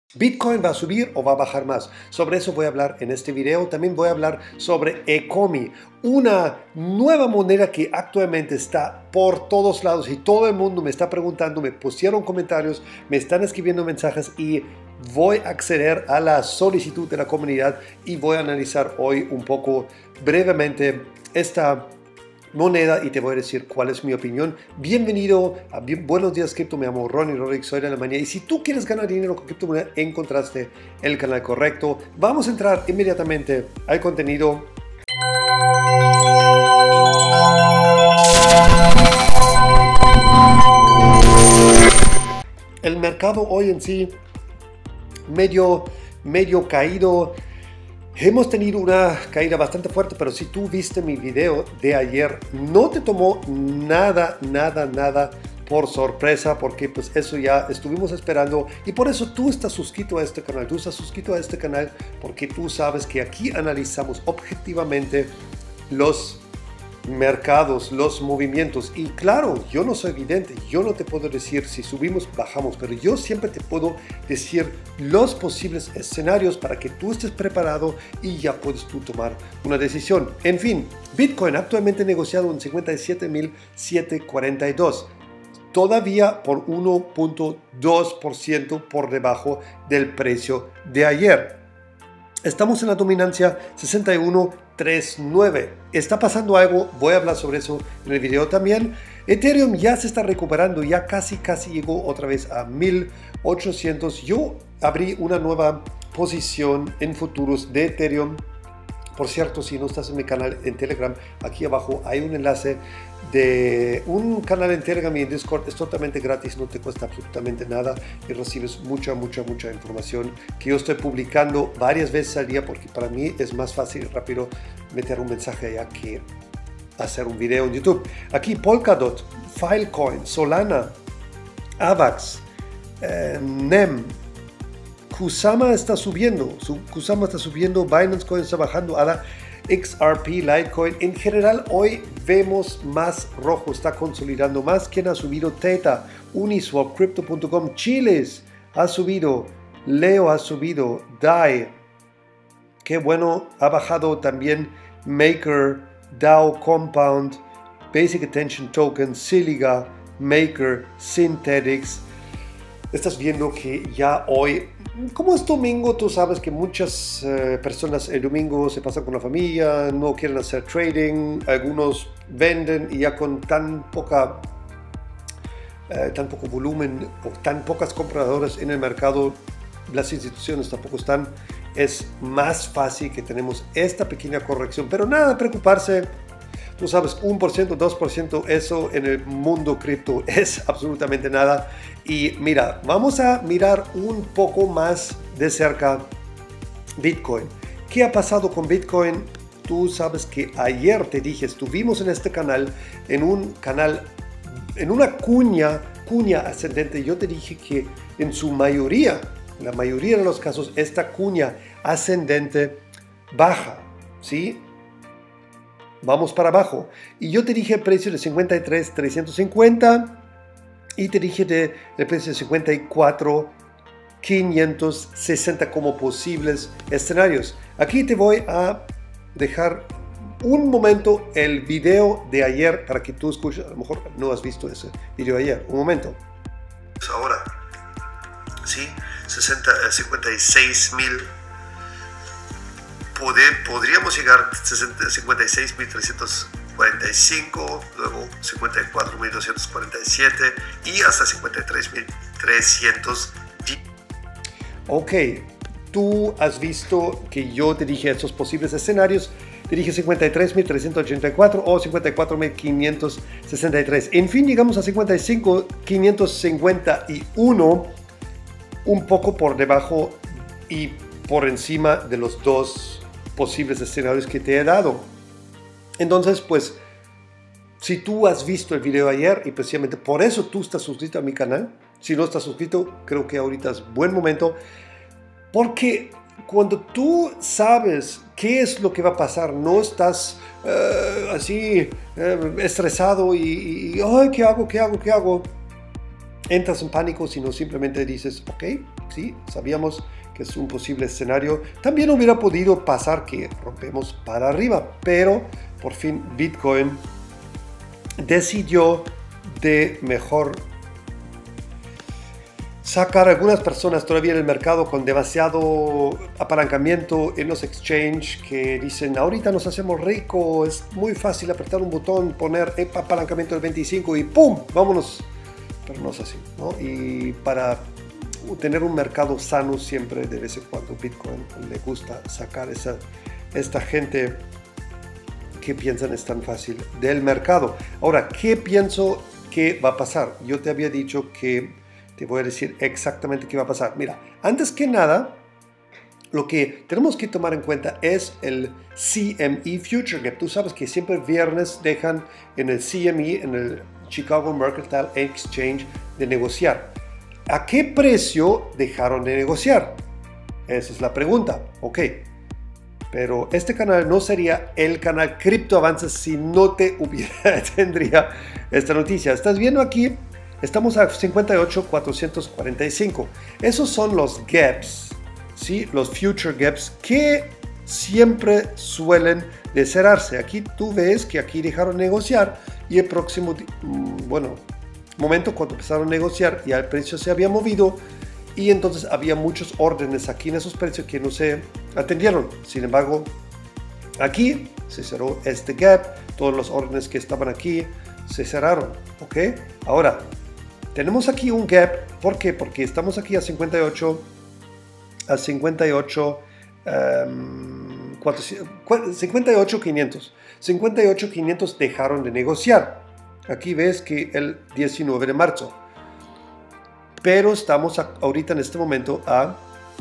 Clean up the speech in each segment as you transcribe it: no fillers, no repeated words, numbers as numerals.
¿Bitcoin va a subir o va a bajar más? Sobre eso voy a hablar en este video. También voy a hablar sobre Ecomi, una nueva moneda que actualmente está por todos lados y todo el mundo me está preguntando, me pusieron comentarios, me están escribiendo mensajes y voy a acceder a la solicitud de la comunidad y voy a analizar hoy un poco brevemente esta moneda y te voy a decir cuál es mi opinión. Bienvenido a Buenos Días Cripto, me llamo Ronnie Rodríguez, soy de Alemania y si tú quieres ganar dinero con criptomoneda encontraste el canal correcto. Vamos a entrar inmediatamente al contenido. El mercado hoy en sí medio caído. Hemos tenido una caída bastante fuerte, pero si tú viste mi video de ayer, no te tomó nada por sorpresa, porque pues eso ya estuvimos esperando y por eso tú estás suscrito a este canal. Tú estás suscrito a este canal porque tú sabes que aquí analizamos objetivamente los mercados, los movimientos y claro, yo no soy vidente, yo no te puedo decir si subimos, bajamos, pero yo siempre te puedo decir los posibles escenarios para que tú estés preparado y ya puedes tú tomar una decisión. En fin, Bitcoin actualmente negociado en 57.742, todavía por 1.2% por debajo del precio de ayer. Estamos en la dominancia 61.39. Está pasando algo, voy a hablar sobre eso en el video también. Ethereum ya se está recuperando, ya casi llegó otra vez a 1800. Yo abrí una nueva posición en futuros de Ethereum. Por cierto, si no estás en mi canal en Telegram, aquí abajo hay un enlace de un canal en Telegram y en Discord. Es totalmente gratis, no te cuesta absolutamente nada y recibes mucha información que yo estoy publicando varias veces al día porque para mí es más fácil y rápido meter un mensaje allá que hacer un video en YouTube. Aquí Polkadot, Filecoin, Solana, Avax, NEM, Kusama está subiendo, Binance Coin está bajando, ADA, XRP, Litecoin. En general hoy vemos más rojo, está consolidando más. ¿Quién ha subido? Theta, Uniswap, Crypto.com, Chiles ha subido, Leo ha subido, DAI, qué bueno, ha bajado también Maker, DAO, Compound, Basic Attention Token, Siliga, Maker, Synthetics. Estás viendo que ya hoy, como es domingo, tú sabes que muchas personas el domingo se pasan con la familia, no quieren hacer trading, algunos venden y ya con tan poco volumen o tan pocas compradoras en el mercado, las instituciones tampoco están, es más fácil que tenemos esta pequeña corrección, pero nada de preocuparse. Tú sabes, 1%, 2%, eso en el mundo cripto es absolutamente nada. Y mira, vamos a mirar un poco más de cerca Bitcoin. ¿Qué ha pasado con Bitcoin? Tú sabes que ayer te dije, estuvimos en este canal, en una cuña ascendente. Yo te dije que en su mayoría, en la mayoría de los casos, esta cuña ascendente baja, ¿sí? Vamos para abajo y yo te dije el precio de 53.350 y te dije el precio de 54.560 como posibles escenarios. Aquí te voy a dejar un momento el video de ayer para que tú escuches. A lo mejor no has visto ese video ayer. Un momento. Ahora, sí, 56.000. Podríamos llegar a 56.345, luego 54.247 y hasta 53.300. Ok, tú has visto que yo te dije estos posibles escenarios. Te dije 53.384 o 54.563. En fin, llegamos a 55.551, un poco por debajo y por encima de los dos posibles escenarios que te he dado. Entonces, pues, si tú has visto el video ayer y precisamente por eso tú estás suscrito a mi canal, si no estás suscrito, creo que ahorita es buen momento, porque cuando tú sabes qué es lo que va a pasar, no estás así estresado y ¿qué hago? entras en pánico, sino simplemente dices, ok, sí, sabíamos que es un posible escenario. También hubiera podido pasar que rompemos para arriba, pero por fin Bitcoin decidió de mejor sacar a algunas personas todavía en el mercado con demasiado apalancamiento en los exchanges que dicen ahorita nos hacemos rico, es muy fácil apretar un botón, poner apalancamiento del 25 y ¡pum! Vámonos. Pero no es así, ¿no? Y para tener un mercado sano siempre de vez en cuando Bitcoin le gusta sacar esta gente que piensan es tan fácil del mercado. Ahora, ¿qué pienso que va a pasar? Yo te había dicho que te voy a decir exactamente qué va a pasar. Mira, antes que nada, lo que tenemos que tomar en cuenta es el CME Future Gap. Tú sabes que siempre viernes dejan en el CME, en el Chicago Mercantile Exchange, de negociar. ¿A qué precio dejaron de negociar? Esa es la pregunta. Ok. Pero este canal no sería el canal Cripto Avances si no tendría esta noticia. ¿Estás viendo aquí? Estamos a 58,445. Esos son los gaps, ¿sí? Los future gaps que siempre suelen de cerrarse. Aquí tú ves que aquí dejaron negociar y el próximo, momento cuando empezaron a negociar ya el precio se había movido y entonces había muchos órdenes aquí en esos precios que no se atendieron. Sin embargo, aquí se cerró este gap, todos los órdenes que estaban aquí se cerraron, ¿ok? Ahora, tenemos aquí un gap, ¿por qué? Porque estamos aquí a 58,500 dejaron de negociar. Aquí ves que el 19 de marzo. Pero estamos ahorita en este momento a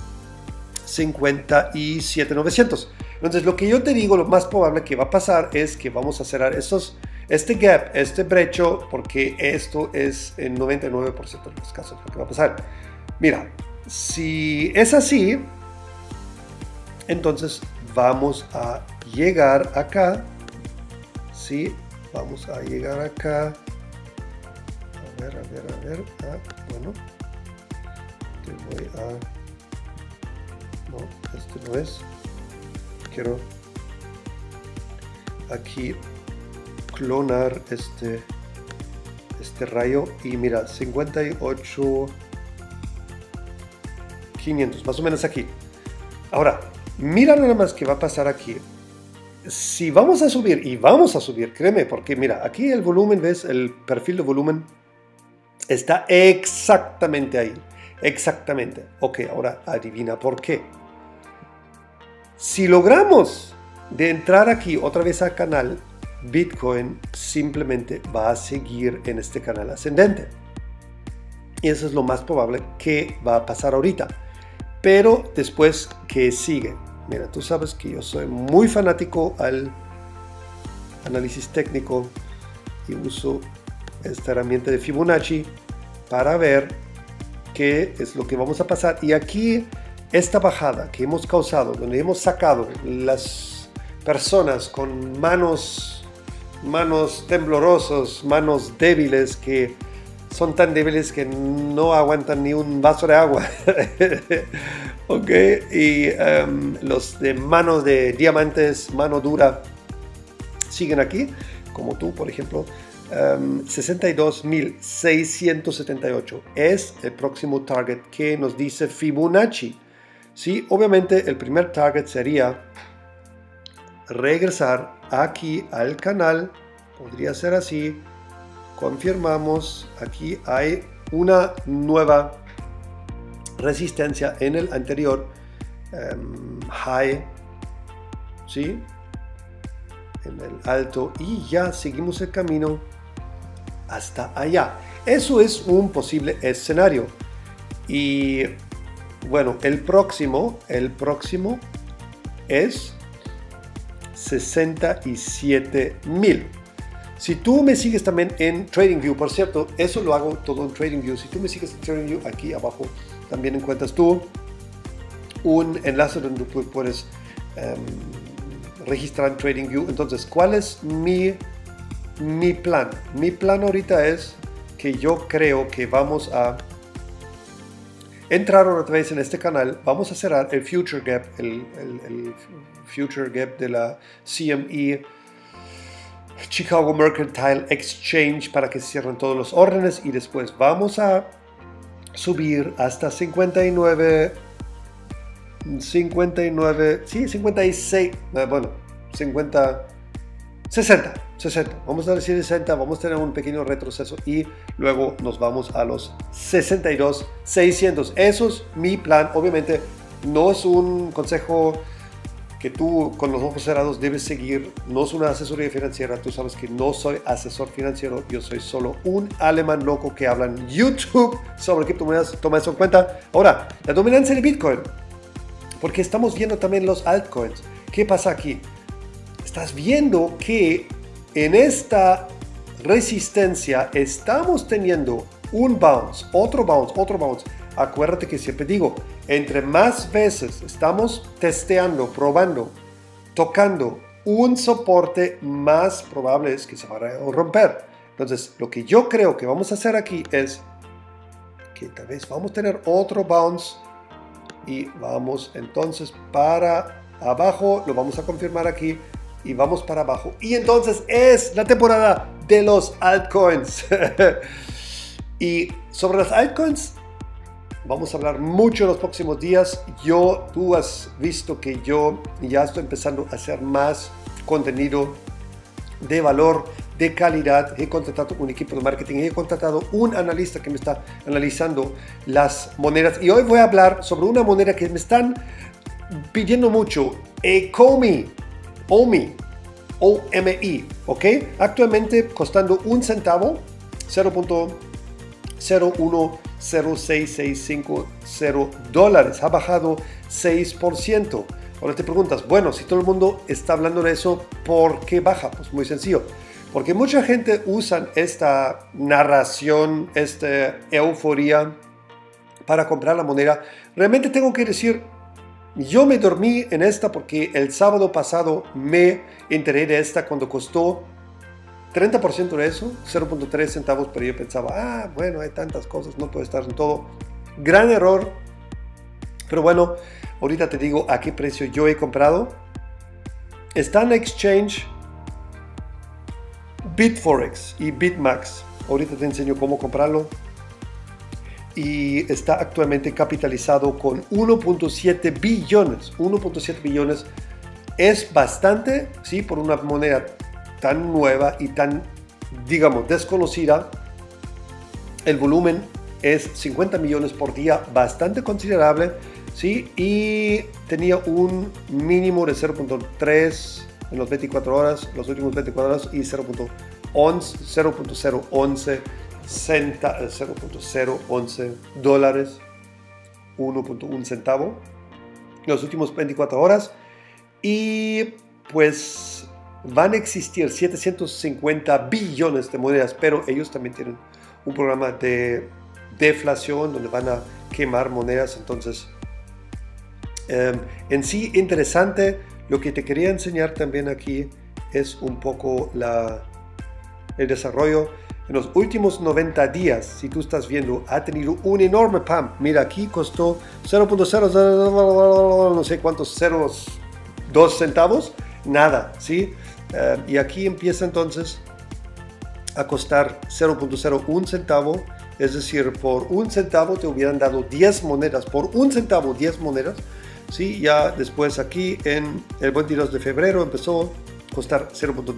57,900. Entonces lo que yo te digo, lo más probable que va a pasar es que vamos a cerrar este gap, este brecho, porque esto es en 99% de los casos lo que va a pasar. Mira, si es así, entonces vamos a llegar acá, ¿sí? Vamos a llegar acá. A ver. Bueno, te voy a... No, este no es. Quiero aquí clonar este rayo y mira, 58,500, más o menos aquí. Ahora, mira nada más que va a pasar aquí. Si vamos a subir, y vamos a subir, créeme, porque mira, aquí el volumen, ¿ves? El perfil de volumen está exactamente ahí. Exactamente. Ok, ahora adivina por qué. Si logramos de entrar aquí otra vez al canal, Bitcoin simplemente va a seguir en este canal ascendente. Y eso es lo más probable que va a pasar ahorita. Pero después, ¿qué sigue? Mira, tú sabes que yo soy muy fanático al análisis técnico y uso esta herramienta de Fibonacci para ver qué es lo que vamos a pasar. Y aquí, esta bajada que hemos causado, donde hemos sacado las personas con manos temblorosos, manos débiles, que son tan débiles que no aguantan ni un vaso de agua. Ok, y los de manos de diamantes, mano dura, siguen aquí, como tú, por ejemplo. 62,678 es el próximo target que nos dice Fibonacci. Sí, obviamente el primer target sería regresar aquí al canal, podría ser así. Confirmamos, aquí hay una nueva resistencia en el anterior high, ¿sí? En el alto, y ya seguimos el camino hasta allá. Eso es un posible escenario. Y bueno, el próximo es 67,000. Si tú me sigues también en TradingView, por cierto, eso lo hago todo en TradingView. Si tú me sigues en TradingView, aquí abajo también encuentras tú un enlace donde tú puedes registrar en TradingView. Entonces, ¿cuál es mi plan? Mi plan ahorita es que que yo creo que vamos a entrar otra vez en este canal. Vamos a cerrar el Future Gap, el Future Gap de la CME, Chicago Mercantile Exchange, para que se cierren todos los órdenes, y después vamos a subir hasta 59, sí, 56, bueno, 50, 60, vamos a decir 60, vamos a tener un pequeño retroceso y luego nos vamos a los 62,600. Eso es mi plan. Obviamente no es un consejo que tú con los ojos cerrados debes seguir, no es una asesoría financiera. Tú sabes que no soy asesor financiero, yo soy solo un alemán loco que habla en YouTube sobre criptomonedas. Toma eso en cuenta. Ahora, la dominancia de Bitcoin, porque estamos viendo también los altcoins. ¿Qué pasa aquí? Estás viendo que en esta resistencia estamos teniendo un bounce, otro bounce. Acuérdate que siempre digo, entre más veces estamos testeando, probando, tocando un soporte, más probable es que se va a romper. Entonces, lo que yo creo que vamos a hacer aquí es que tal vez vamos a tener otro bounce y vamos entonces para abajo, lo vamos a confirmar aquí y vamos para abajo. Y entonces es la temporada de los altcoins. Y sobre los altcoins vamos a hablar mucho en los próximos días. Tú has visto que yo ya estoy empezando a hacer más contenido de valor, de calidad. He contratado un equipo de marketing, he contratado un analista que me está analizando las monedas. Y hoy voy a hablar sobre una moneda que me están pidiendo mucho, OMI, ¿ok? Actualmente costando un centavo, 0.010665 dólares, ha bajado 6%. Ahora te preguntas, bueno, si todo el mundo está hablando de eso, ¿por qué baja? Pues muy sencillo, porque mucha gente usa esta narración, esta euforía para comprar la moneda. Realmente tengo que decir, yo me dormí en esta porque el sábado pasado me enteré de esta cuando costó 30% de eso, 0.3 centavos, pero yo pensaba, bueno, hay tantas cosas, no puede estar en todo. Gran error. Pero bueno, ahorita te digo a qué precio yo he comprado. Está en exchange Bitforex y Bitmax. Ahorita te enseño cómo comprarlo. Y está actualmente capitalizado con 1.7 billones. 1.7 billones es bastante, sí, por una moneda tan nueva y tan, digamos, desconocida. El volumen es 50 millones por día, bastante considerable, sí, y tenía un mínimo de 0.3 en los 24 horas, los últimos 24 horas, y 0.011 dólares, 1.1 centavo, los últimos 24 horas. Y pues van a existir 750 billones de monedas, pero ellos también tienen un programa de deflación donde van a quemar monedas. Entonces, en sí, interesante. Lo que te quería enseñar también aquí es un poco el desarrollo. En los últimos 90 días, si tú estás viendo, ha tenido un enorme pump. Mira, aquí costó 0.0, no sé cuántos 0.2 centavos, nada, ¿sí? Y aquí empieza entonces a costar 0.01 centavo, es decir, por un centavo te hubieran dado 10 monedas, por un centavo 10 monedas, ¿sí? Ya después aquí en el 22 de febrero empezó a costar 0.2,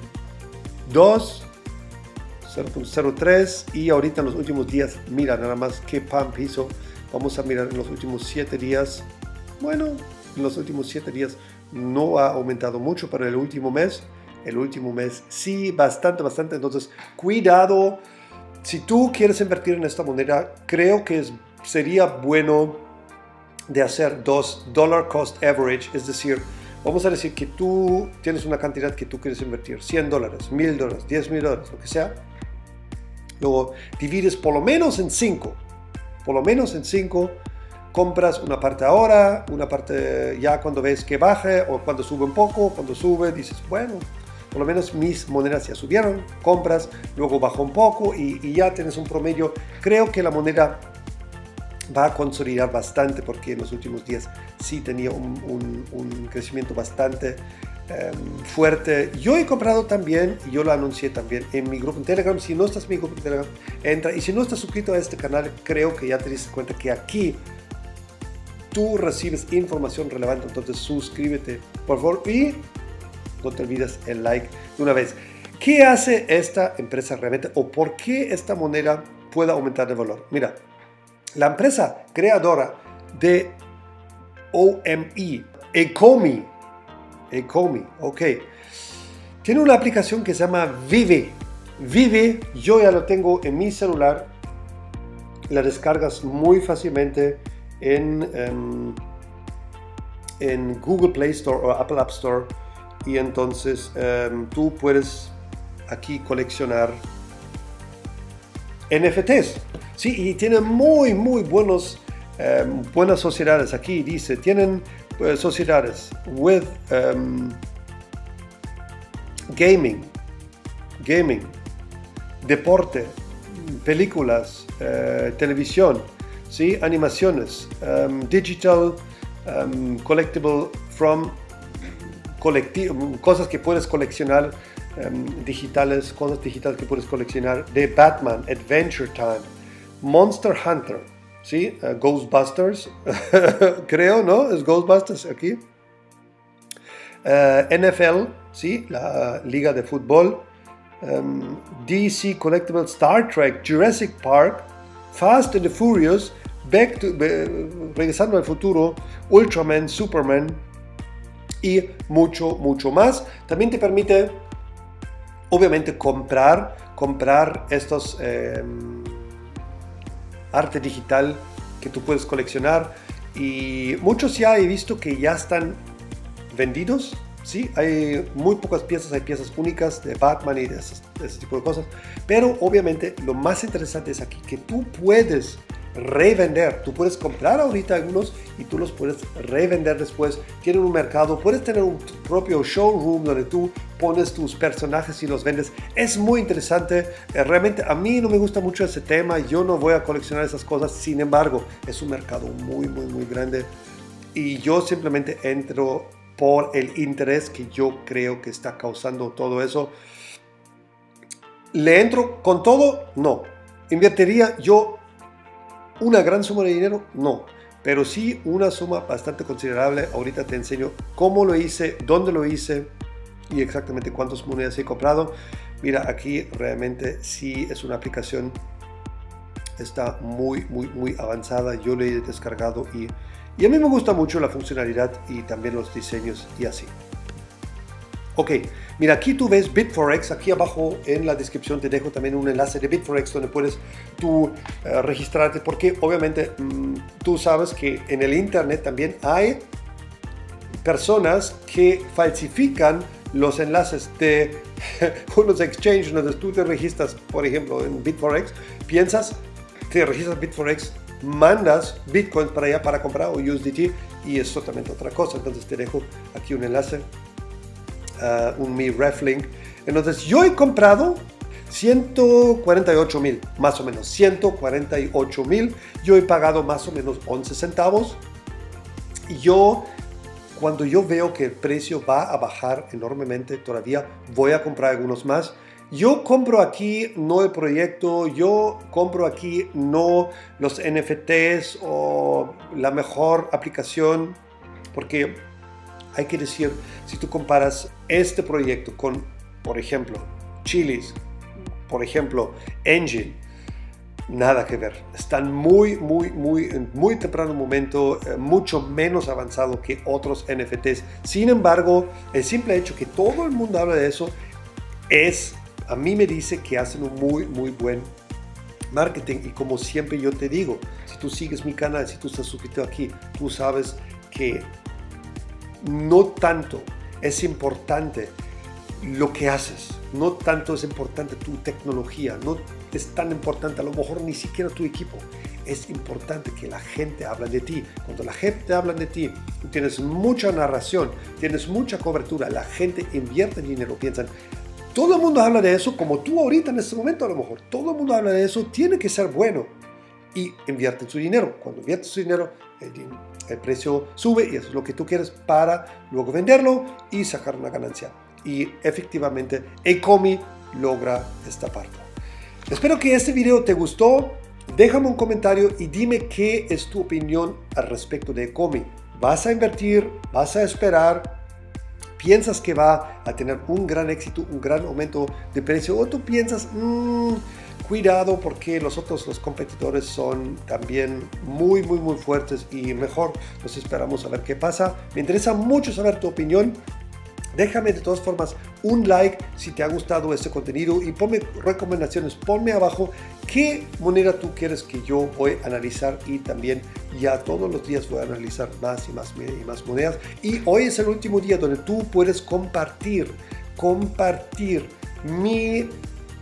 0.03 y ahorita en los últimos días, mira nada más qué pump hizo. Vamos a mirar en los últimos 7 días. Bueno, en los últimos 7 días no ha aumentado mucho, pero el último mes sí, bastante. Entonces, cuidado. Si tú quieres invertir en esta moneda, creo que sería bueno de hacer $2 cost average, es decir, vamos a decir que tú tienes una cantidad que tú quieres invertir, $100, $1,000, $10,000, lo que sea. Luego divides por lo menos en 5. Compras una parte ahora, una parte ya cuando ves que baje o cuando sube un poco. Cuando sube dices, bueno, por lo menos mis monedas ya subieron, compras, luego bajó un poco y ya tienes un promedio. Creo que la moneda va a consolidar bastante porque en los últimos días sí tenía un crecimiento bastante fuerte. Yo he comprado también, y yo lo anuncié también en mi grupo en Telegram. Si no estás en mi grupo en Telegram, entra. Y si no estás suscrito a este canal, creo que ya te diste cuenta que aquí tú recibes información relevante. Entonces suscríbete, por favor, y no te olvides el like de una vez. ¿Qué hace esta empresa realmente o por qué esta moneda puede aumentar de valor? Mira, la empresa creadora de OME, Ecomi, ok, tiene una aplicación que se llama Vive. Vive, yo ya lo tengo en mi celular. La descargas muy fácilmente en Google Play Store o Apple App Store. Y entonces tú puedes aquí coleccionar NFTs. Sí, y tiene muy buenas sociedades. Aquí dice, tienen sociedades with gaming, deporte, películas, televisión, ¿sí? Animaciones, digital, collectible from cosas que puedes coleccionar, cosas digitales que puedes coleccionar de Batman, Adventure Time, Monster Hunter, ¿sí? Ghostbusters, creo, ¿no? Es Ghostbusters aquí. NFL, ¿sí? La liga de fútbol. DC Collectible, Star Trek, Jurassic Park, Fast and the Furious, Regresando al Futuro, Ultraman, Superman y mucho más. También te permite, obviamente, comprar estos arte digital que tú puedes coleccionar, y muchos ya he visto que ya están vendidos. Sí, hay muy pocas piezas, hay piezas únicas de Batman y de ese tipo de cosas, pero obviamente lo más interesante es aquí que tú puedes revender. Tú puedes comprar ahorita algunos y tú los puedes revender después. Tienen un mercado, puedes tener un propio showroom donde tú pones tus personajes y los vendes. Es muy interesante. Realmente a mí no me gusta mucho ese tema, yo no voy a coleccionar esas cosas. Sin embargo, es un mercado muy grande y yo simplemente entro por el interés que yo creo que está causando todo eso. ¿Le entro con todo? No. ¿Invertiría yo una gran suma de dinero? No. Pero sí una suma bastante considerable. Ahorita te enseño cómo lo hice, dónde lo hice y exactamente cuántas monedas he comprado. Mira, aquí realmente sí es una aplicación. Está muy avanzada. Yo lo he descargado y a mí me gusta mucho la funcionalidad y también los diseños y así. Ok, mira, aquí tú ves Bit4X. Aquí abajo en la descripción te dejo también un enlace de Bit4X donde puedes tú registrarte, porque obviamente tú sabes que en el internet también hay personas que falsifican los enlaces de unos exchanges donde tú te registras, por ejemplo, en Bit4X. Te registras en Bit4X, mandas bitcoins para allá para comprar o USDT y es totalmente otra cosa. Entonces te dejo aquí un enlace, mi ref link. Entonces yo he comprado 148,000, más o menos 148,000. Yo he pagado más o menos 11 centavos. Y cuando yo veo que el precio va a bajar enormemente, todavía voy a comprar algunos más. Yo compro aquí no el proyecto, yo compro aquí no los NFTs o la mejor aplicación, porque hay que decir, si tú comparas este proyecto con, por ejemplo, Chiliz, por ejemplo, Engine, nada que ver. Están muy temprano momento, mucho menos avanzado que otros NFTs. Sin embargo, el simple hecho que todo el mundo habla de eso a mí me dice que hacen un muy buen marketing. Y como siempre yo te digo, si tú sigues mi canal, si tú estás suscrito aquí, tú sabes que no tanto es importante lo que haces, no tanto es importante tu tecnología, no es tan importante a lo mejor ni siquiera tu equipo. es importante que la gente hable de ti. Cuando la gente habla de ti, tú tienes mucha narración, tienes mucha cobertura, la gente invierte dinero, piensan, todo el mundo habla de eso, como tú ahorita en este momento a lo mejor, todo el mundo habla de eso, tiene que ser bueno. Y invierten su dinero. Cuando inviertes su dinero, el precio sube y eso es lo que tú quieres para luego venderlo y sacar una ganancia. Y efectivamente, Ecomi logra esta parte. Espero que este video te gustó. Déjame un comentario y dime qué es tu opinión al respecto de Ecomi. ¿Vas a invertir? ¿Vas a esperar? ¿Piensas que va a tener un gran éxito, un gran aumento de precio? ¿O tú piensas, cuidado porque los competidores son también muy fuertes y mejor nos esperamos a ver qué pasa? Me interesa mucho saber tu opinión. Déjame de todas formas un like si te ha gustado este contenido y ponme recomendaciones, ponme abajo qué moneda tú quieres que yo voy a analizar y también ya todos los días voy a analizar más y más monedas. Y hoy es el último día donde tú puedes compartir mi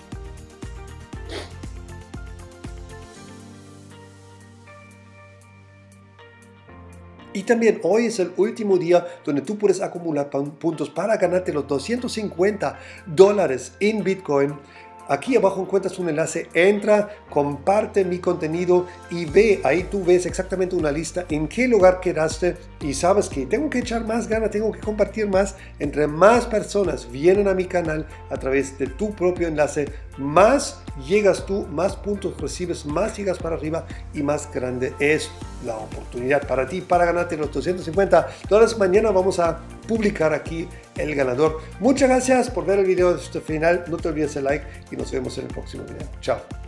Y también hoy es el último día donde tú puedes acumular puntos para ganarte los $250 en Bitcoin. Aquí abajo encuentras un enlace, entra, comparte mi contenido y ve, ahí tú ves exactamente una lista en qué lugar quedaste y sabes que tengo que echar más ganas, tengo que compartir más. Entre más personas vienen a mi canal a través de tu propio enlace, más llegas tú, más puntos recibes, más llegas para arriba y más grande es la oportunidad para ti para ganarte los $250. Mañana vamos a publicar aquí el ganador. Muchas gracias por ver el video hasta el final. No te olvides el like y nos vemos en el próximo video. Chao.